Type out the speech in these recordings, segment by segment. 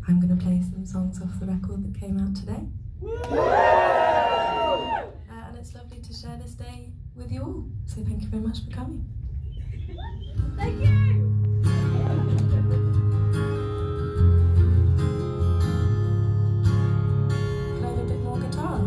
I'm going to play some songs off the record that came out today. And it's lovely to share this day with you all. So thank you very much for coming. Thank you! Can I have a bit more guitar?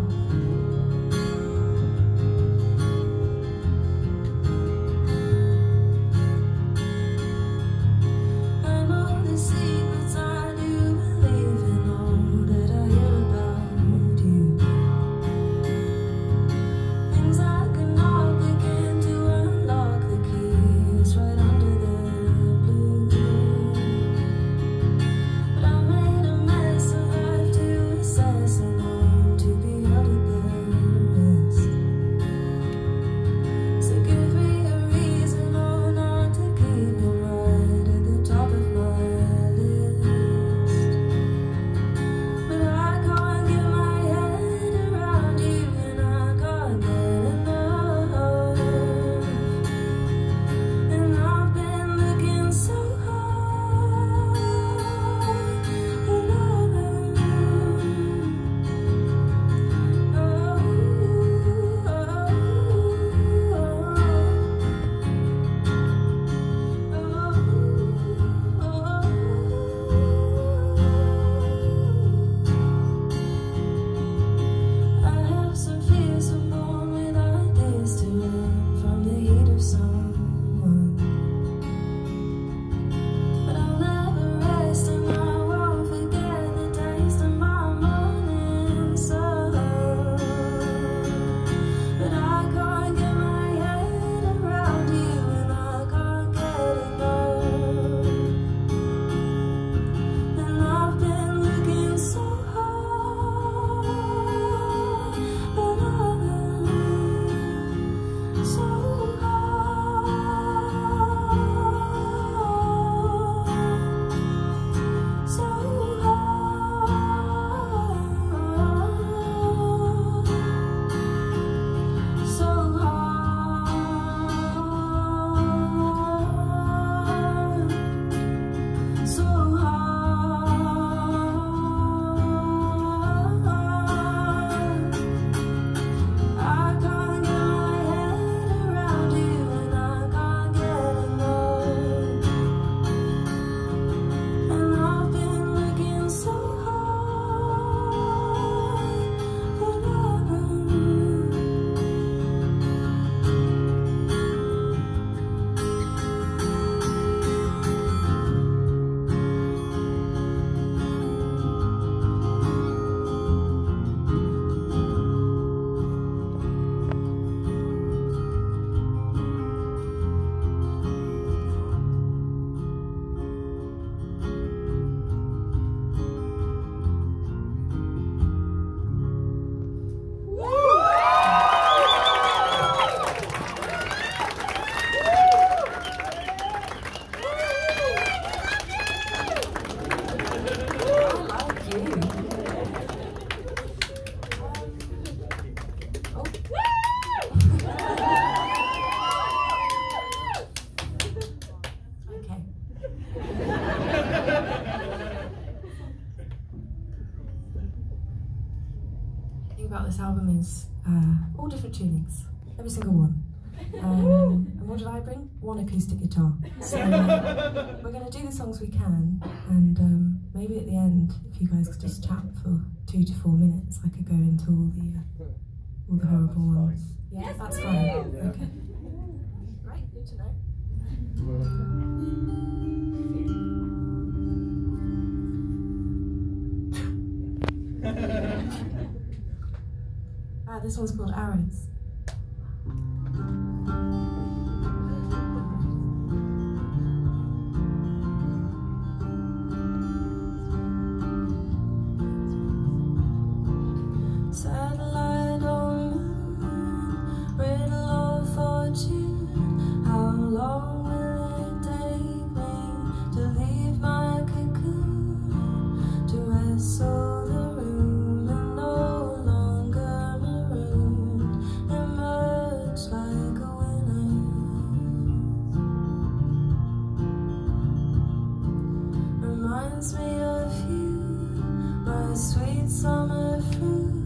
About this album is all different tunings, every single one. And what did I bring? One acoustic guitar. So we're going to do the songs we can, and maybe at the end, if you guys could just chat for 2 to 4 minutes, I could go into all the horrible ones. Yeah, yes, that's fine. Okay. Right, good to know. This one's called Arrows. Satellite on moon, riddle of fortune. How long will it take me to leave my cocoon, to wrestle the room and no longer maroon? sweet summer fruit.